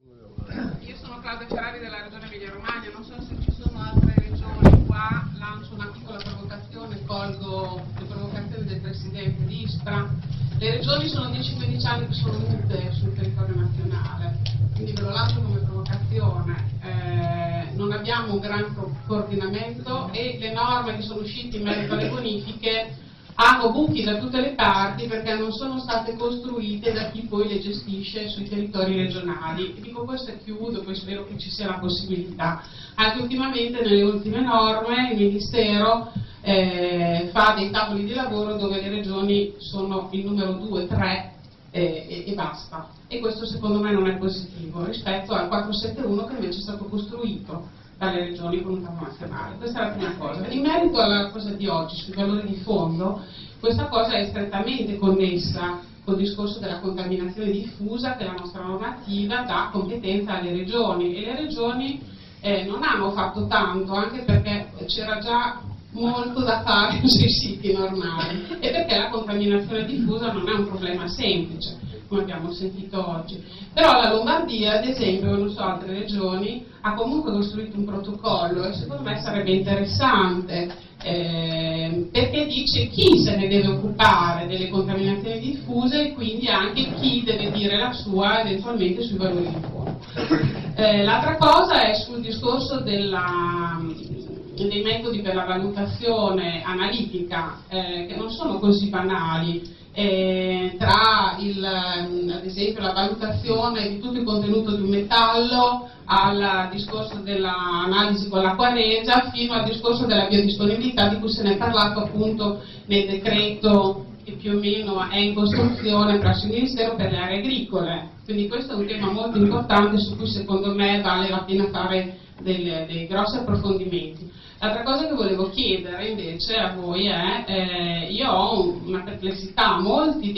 Io sono Claudia Ferrari della Regione Emilia-Romagna, non so se ci sono altre regioni qua, lancio una piccola provocazione, colgo le provocazioni del Presidente di Ispra. Le regioni sono 10-15 anni che sono mute sul territorio nazionale, quindi ve lo lancio come provocazione. Non abbiamo un gran coordinamento e le norme che sono uscite in merito alle bonifiche hanno buchi da tutte le parti perché non sono state costruite da chi poi le gestisce sui territori regionali. E dico questo e chiudo, poi spero che ci sia la possibilità. Anche ultimamente, nelle ultime norme, il Ministero fa dei tavoli di lavoro dove le regioni sono il numero 2, 3 e basta. E questo secondo me non è positivo rispetto al 471 che invece è stato costruito dalle regioni con un tavolo nazionale. Questa è la prima cosa. In merito alla cosa di oggi, sui valori di fondo, questa cosa è strettamente connessa col discorso della contaminazione diffusa che la nostra normativa dà competenza alle regioni, e le regioni non hanno fatto tanto, anche perché c'era già molto da fare sui siti normali e perché la contaminazione diffusa non è un problema semplice, come abbiamo sentito oggi. Però la Lombardia, ad esempio, non so, altre regioni, ha comunque costruito un protocollo e secondo me sarebbe interessante, perché dice chi se ne deve occupare delle contaminazioni diffuse e quindi anche chi deve dire la sua eventualmente sui valori di fondo. L'altra cosa è sul discorso dei metodi per la valutazione analitica, che non sono così banali. Tra ad esempio la valutazione di tutto il contenuto di un metallo al discorso dell'analisi con l'acqua regia fino al discorso della biodisponibilità di cui se ne è parlato appunto nel decreto che più o meno è in costruzione presso il Ministero per le aree agricole. Quindi questo è un tema molto importante su cui secondo me vale la pena fare dei grossi approfondimenti. L'altra cosa che volevo chiedere invece a voi è, io ho una perplessità, molti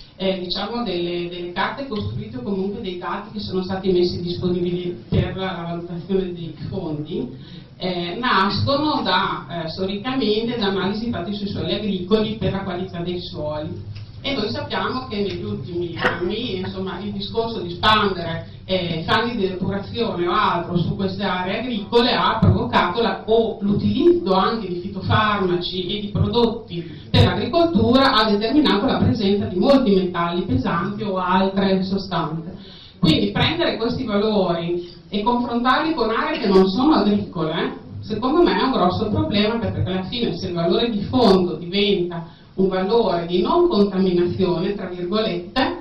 delle carte costruite o comunque dei dati che sono stati messi disponibili per la valutazione dei fondi, nascono storicamente da analisi fatte sui suoli agricoli per la qualità dei suoli. E noi sappiamo che negli ultimi anni, insomma, il discorso di spandere fanghi di depurazione o altro su queste aree agricole ha provocato l'utilizzo anche di fitofarmaci e di prodotti per l'agricoltura ha determinato la presenza di molti metalli pesanti o altre sostanze. Quindi prendere questi valori e confrontarli con aree che non sono agricole, secondo me è un grosso problema, perché alla fine se il valore di fondo diventa un valore di non contaminazione, tra virgolette,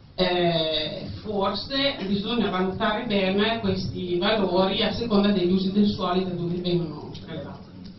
forse bisogna valutare bene questi valori a seconda degli usi del suolo da dove vengono prelevati.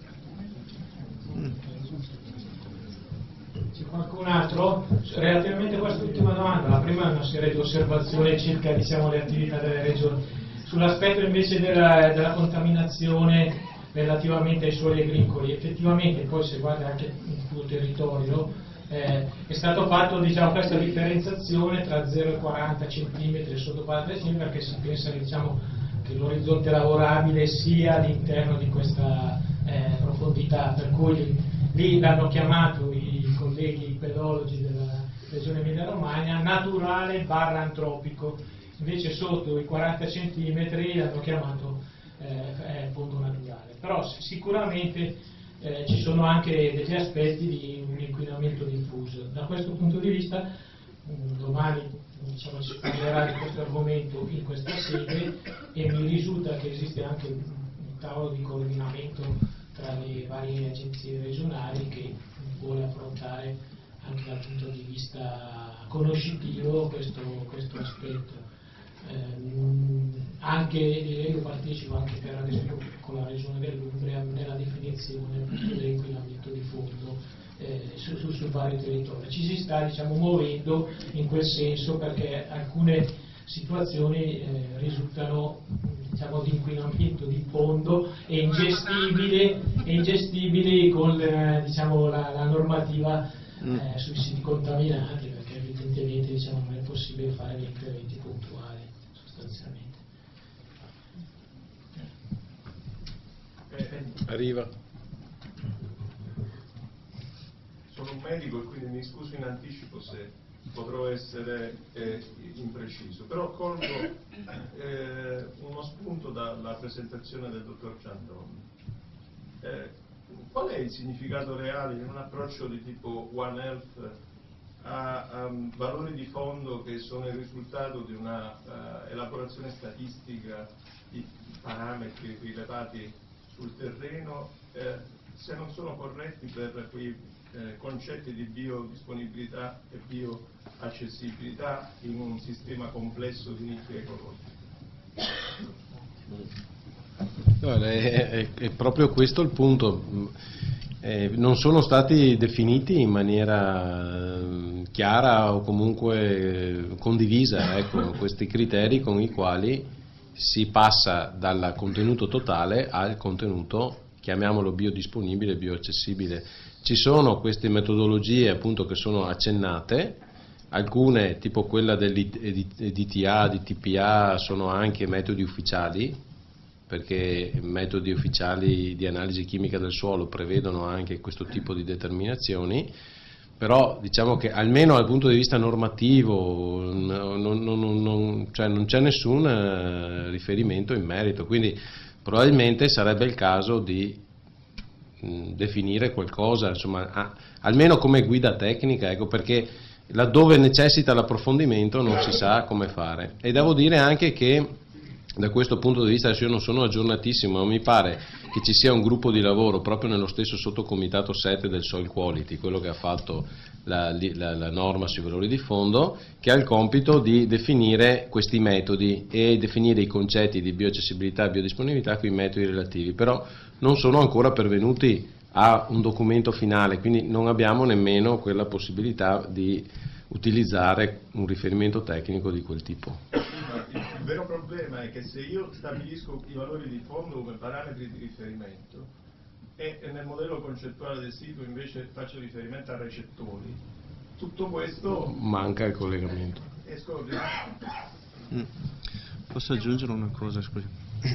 C'è qualcun altro? Relativamente a quest'ultima domanda, la prima è una serie di osservazioni circa, diciamo, le attività delle regioni. Sull'aspetto invece della contaminazione relativamente ai suoli agricoli, effettivamente poi se guarda anche il tuo territorio è stato fatto, diciamo, questa differenziazione tra 0 e 40 cm e sotto 40 cm, perché si pensa che, diciamo, che l'orizzonte lavorabile sia all'interno di questa profondità, per cui lì l'hanno chiamato i colleghi pedologi della Regione Emilia Romagna naturale / antropico, invece sotto i 40 cm l'hanno chiamato fondo naturale. Però sicuramente ci sono anche degli aspetti di un inquinamento diffuso. Da questo punto di vista domani, diciamo, si parlerà di questo argomento in questa sede e mi risulta che esiste anche un tavolo di coordinamento tra le varie agenzie regionali che vuole affrontare anche dal punto di vista conoscitivo questo aspetto. Anche io partecipo anche per ad esempio con la regione dell'Umbria nella definizione dell'inquinamento di fondo sul vario territorio. Ci si sta, diciamo, muovendo in quel senso, perché alcune situazioni risultano, diciamo, di inquinamento di fondo e ingestibili con diciamo, la normativa sui siti contaminati, perché evidentemente, diciamo, non è possibile fare dei incrementi puntuali sostanzialmente. Arriva. Sono un medico e quindi mi scuso in anticipo se potrò essere impreciso, però colgo uno spunto dalla presentazione del dottor Ciandoni. Qual è il significato reale in un approccio di tipo One Health a valori di fondo che sono il risultato di una elaborazione statistica di parametri rilevati sul terreno, se non sono corretti per quei concetti di biodisponibilità e bioaccessibilità in un sistema complesso di nicchie ecologiche? È proprio questo il punto. Non sono stati definiti in maniera chiara o comunque condivisa, ecco, questi criteri con i quali si passa dal contenuto totale al contenuto, chiamiamolo biodisponibile, bioaccessibile. Ci sono queste metodologie appunto che sono accennate, alcune tipo quella dell'EDTA, di TPA, sono anche metodi ufficiali, perché metodi ufficiali di analisi chimica del suolo prevedono anche questo tipo di determinazioni, però diciamo che almeno dal punto di vista normativo non c'è nessun riferimento in merito, quindi probabilmente sarebbe il caso di definire qualcosa, insomma, almeno come guida tecnica, ecco, perché laddove necessita l'approfondimento non si sa come fare. E devo dire anche che da questo punto di vista, adesso io non sono aggiornatissimo, ma mi pare che ci sia un gruppo di lavoro proprio nello stesso sottocomitato 7 del Soil Quality, quello che ha fatto la norma sui valori di fondo, che ha il compito di definire questi metodi e definire i concetti di bioaccessibilità e biodisponibilità con i metodi relativi, però non sono ancora pervenuti a un documento finale, quindi non abbiamo nemmeno quella possibilità di utilizzare un riferimento tecnico di quel tipo. Il vero problema è che se io stabilisco i valori di fondo come parametri di riferimento e nel modello concettuale del sito invece faccio riferimento a recettori, tutto questo manca il collegamento. È scoordinato. Posso aggiungere una cosa, scusi?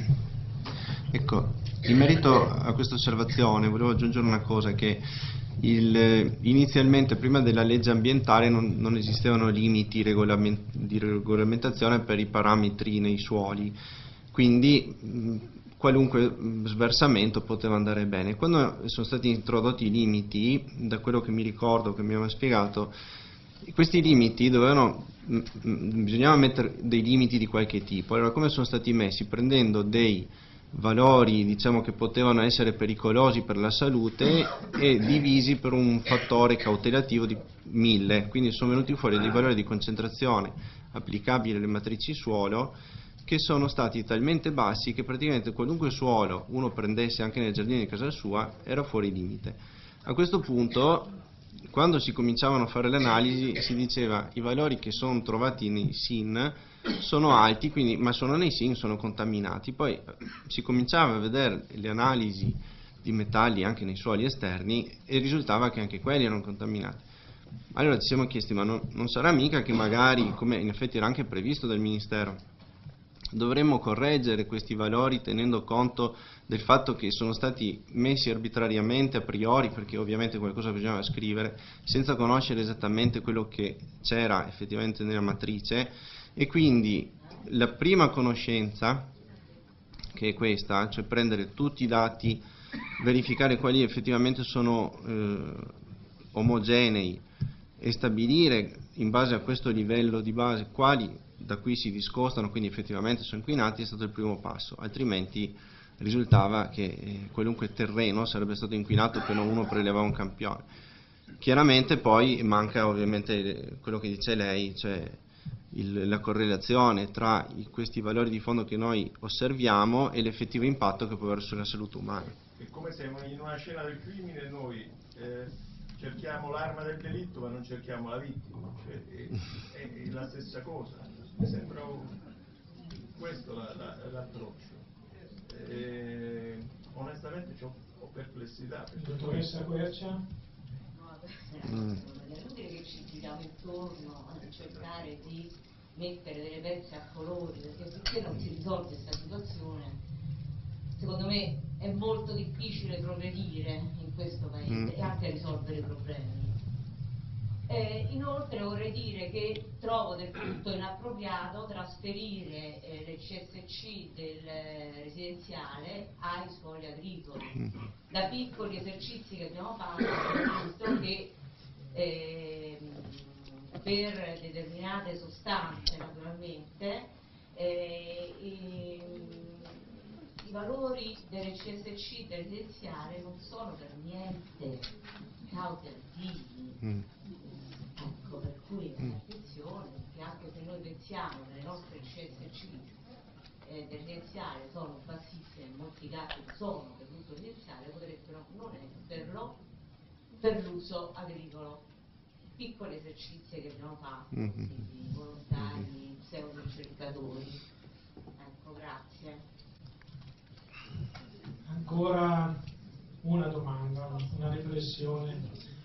Ecco, in merito a questa osservazione volevo aggiungere una cosa, che inizialmente prima della legge ambientale non esistevano limiti di regolamentazione per i parametri nei suoli, quindi qualunque sversamento poteva andare bene. Quando sono stati introdotti i limiti, da quello che mi ricordo che mi aveva spiegato, questi limiti bisognava mettere dei limiti di qualche tipo. Allora, come sono stati messi? Prendendo dei valori, diciamo, che potevano essere pericolosi per la salute e divisi per un fattore cautelativo di 1000, quindi sono venuti fuori dei valori di concentrazione applicabili alle matrici suolo che sono stati talmente bassi che praticamente qualunque suolo uno prendesse anche nel giardino di casa sua era fuori limite. A questo punto, quando si cominciavano a fare le analisi, si diceva i valori che sono trovati nei SIN sono alti, quindi, ma sono nei SIN, sono contaminati. Poi si cominciava a vedere le analisi di metalli anche nei suoli esterni e risultava che anche quelli erano contaminati. Allora ci siamo chiesti, ma non sarà mica che magari, come in effetti era anche previsto dal Ministero, dovremmo correggere questi valori tenendo conto del fatto che sono stati messi arbitrariamente a priori, perché ovviamente qualcosa bisognava scrivere, senza conoscere esattamente quello che c'era effettivamente nella matrice, e quindi la prima conoscenza, che è questa, cioè prendere tutti i dati, verificare quali effettivamente sono omogenei e stabilire in base a questo livello di base quali da cui si discostano, quindi effettivamente sono inquinati, è stato il primo passo, altrimenti risultava che qualunque terreno sarebbe stato inquinato appena uno prelevava un campione. Chiaramente poi manca ovviamente quello che dice lei, cioè la correlazione tra questi valori di fondo che noi osserviamo e l'effettivo impatto che può avere sulla salute umana. È come se in una scena del crimine noi cerchiamo l'arma del delitto ma non cerchiamo la vittima, cioè, è la stessa cosa. Mi sembra questo l'approccio. Onestamente ho perplessità. Dottoressa Quercia? È inutile che ci giriamo intorno a cercare di mettere delle pezze a colori, perché finché non si risolve questa situazione, secondo me è molto difficile progredire in questo paese e anche risolvere i problemi. Inoltre vorrei dire che trovo del tutto inappropriato trasferire le CSC del residenziale ai suoli agricoli. Da piccoli esercizi che abbiamo fatto abbiamo visto che per determinate sostanze naturalmente i valori delle CSC del residenziale non sono per niente cautelativi. Ecco, per cui attenzione, perché anche se noi pensiamo che le nostre CSC del residenziale sono bassissime, in molti casi sono per l'uso residenziale, potrebbero non esserlo per l'uso agricolo. Piccoli esercizi che abbiamo fatto, di volontari, pseudo ricercatori. Ecco, grazie. Ancora una domanda, una riflessione.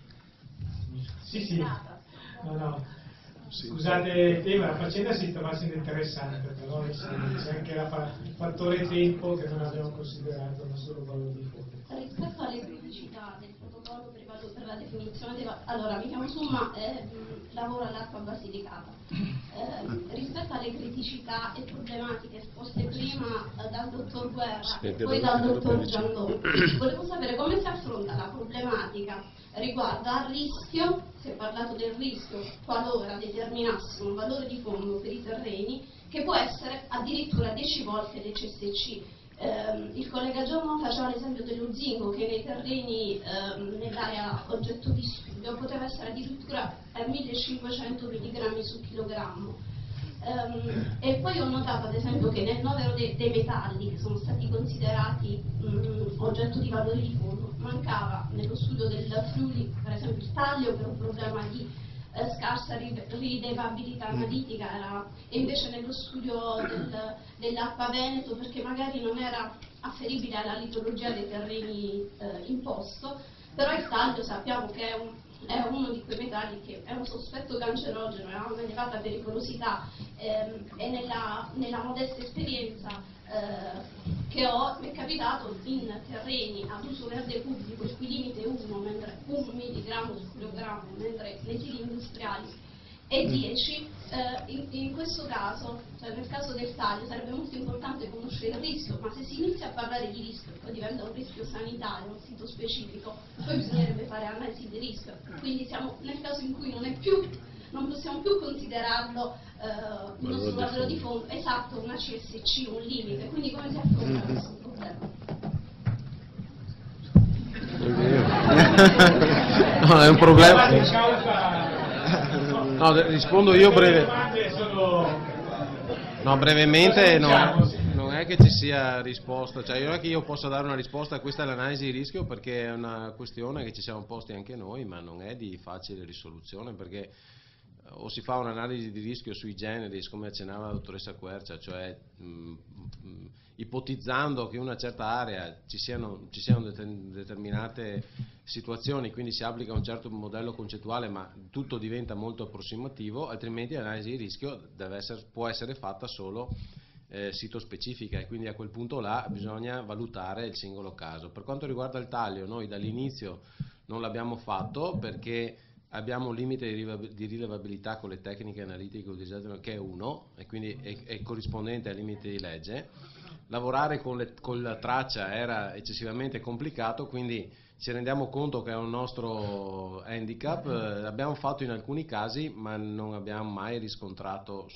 Sì. No. Scusate, la faccenda si sta facendo interessante, però c'è anche il fattore tempo che non abbiamo considerato, non solo valore di fondo. Rispetto alle criticità del protocollo per la definizione allora mi chiamo Summa e lavoro all'Acqua Basilicata. Rispetto alle criticità e problematiche esposte prima dal dottor Guerra e poi dal dottor Giandone, volevo sapere come si affronta la problematica riguardo al rischio. Si è parlato del rischio qualora determinassimo un valore di fondo per i terreni che può essere addirittura 10 volte le CSC. Il collega Giorno faceva l'esempio dello zinco che nei terreni nell'area oggetto di studio poteva essere addirittura 1500 mg su chilogrammo. E poi ho notato ad esempio che nel novero dei metalli che sono stati considerati oggetto di valore di fondo mancava nello studio del Friuli per esempio il taglio per un problema di scarsa rilevabilità analitica, e invece nello studio dell'acqua Veneto perché magari non era afferibile alla litologia dei terreni in posto, però il taglio sappiamo che è uno di quei metalli che è un sospetto cancerogeno e ha un'elevata pericolosità, e nella modesta esperienza che ho mi è capitato in terreni ad uso verde pubblico il cui limite è 1 milligrammo su chilogrammo, mentre nei siti industriali è 10. In questo caso, cioè nel caso del taglio, sarebbe molto importante conoscere il rischio, ma se si inizia a parlare di rischio e poi diventa un rischio sanitario, un sito specifico, poi bisognerebbe fare analisi di rischio. Quindi siamo nel caso in cui non possiamo più considerarlo il nostro valore di fondo, esatto, una CSC, un limite. Quindi come si affronta questo problema? No, è un problema. No, rispondo io brevemente, non è che ci sia risposta, cioè non è che io possa dare una risposta, questa è l'analisi di rischio, perché è una questione che ci siamo posti anche noi, ma non è di facile risoluzione, perché o si fa un'analisi di rischio sui generis, come accennava la dottoressa Quercia, cioè ipotizzando che in una certa area ci siano determinate situazioni, quindi si applica un certo modello concettuale, ma tutto diventa molto approssimativo, altrimenti l'analisi di rischio può essere fatta solo sito specifica, e quindi a quel punto là bisogna valutare il singolo caso. Per quanto riguarda il taglio, noi dall'inizio non l'abbiamo fatto perché abbiamo un limite di rilevabilità con le tecniche analitiche utilizzate che è 1, e quindi è corrispondente al limite di legge. Lavorare con la traccia era eccessivamente complicato, quindi ci rendiamo conto che è un nostro handicap. L'abbiamo fatto in alcuni casi, ma non abbiamo mai riscontrato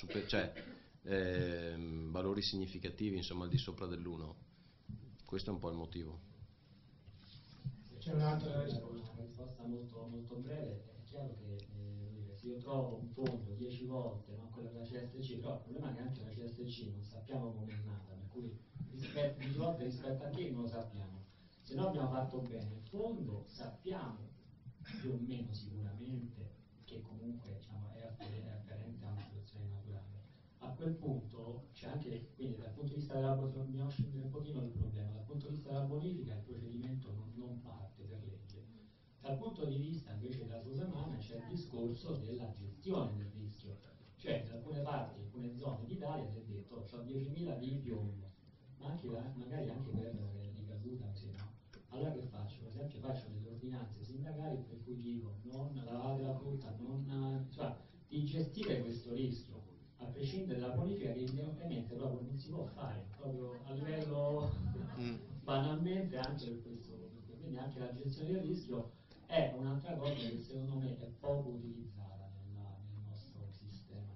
valori significativi, insomma, al di sopra dell'1. Questo è un po' il motivo. C'è un'altra risposta. Una risposta molto, molto breve. È chiaro che se io trovo un fondo 10 volte, no, quello della CSC, però il problema è che anche la CSC non sappiamo come è nata, per cui 10 volte rispetto a che non lo sappiamo. Se no abbiamo fatto bene il fondo, sappiamo più o meno sicuramente che comunque è afferente a una situazione naturale. A quel punto c'è anche, quindi dal punto di vista della bonifica, dobbiamo scendere un pochino il problema, dal punto di vista della bonifica il procedimento non parte per legge. Dal punto di vista invece della Susamana c'è il discorso della gestione del rischio, cioè in alcune parti, in alcune zone d'Italia si è detto ho 10.000 di piombo, ma magari anche per i caduta, se no, allora che faccio? Per esempio faccio delle ordinanze sindacali per cui dico non lavate la frutta, cioè di gestire questo rischio, a prescindere dalla bonifica, che ovviamente proprio non si può fare, proprio a livello banalmente anche per questo, quindi anche la gestione del rischio è un'altra cosa che secondo me è poco utilizzata nel nostro sistema.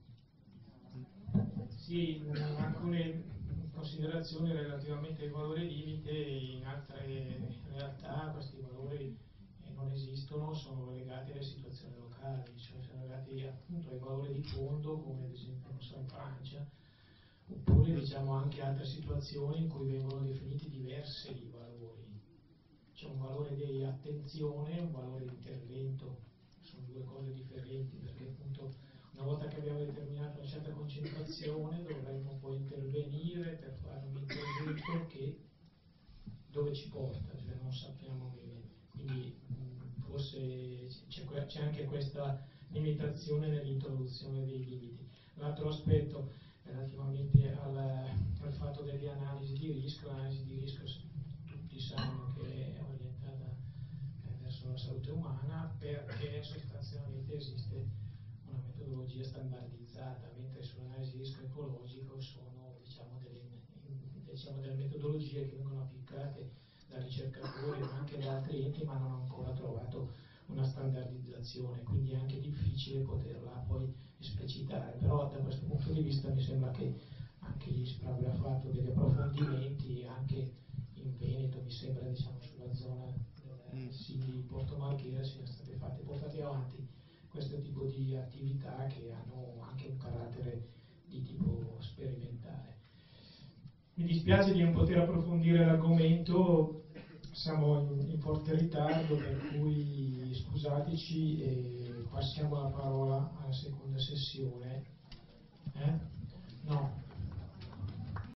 Sì, alcune considerazioni relativamente ai valori limite. In altre realtà questi valori non esistono, sono legati alle situazioni locali, cioè sono legati appunto ai valori di fondo, come ad esempio non so, in Francia, oppure diciamo anche altre situazioni in cui vengono definiti diversi valori. C'è un valore di attenzione e un valore di intervento, sono due cose differenti, perché appunto una volta che abbiamo determinato una certa concentrazione dovremmo poi intervenire per fare un intervento che dove ci porta, cioè non sappiamo bene. Quindi forse c'è anche questa limitazione nell'introduzione dei limiti. L'altro aspetto relativamente al fatto delle analisi di rischio, l'analisi di rischio tutti sanno che è orientata verso la salute umana, perché sostanzialmente esiste una metodologia standardizzata, mentre sull'analisi di rischio ecologico sono delle metodologie che vengono applicate da ricercatori ma anche da altri enti, ma non hanno ancora trovato una standardizzazione, quindi è anche difficile poterla poi esplicitare. Però da questo punto di vista mi sembra che anche l'ISPRA avrà fatto degli approfondimenti, anche in Veneto mi sembra, diciamo, sulla zona di Porto Marghera siano state portate avanti questo tipo di attività che hanno anche un carattere di tipo sperimentale. Mi dispiace di non poter approfondire l'argomento, siamo in forte ritardo, per cui scusateci e passiamo la parola alla seconda sessione.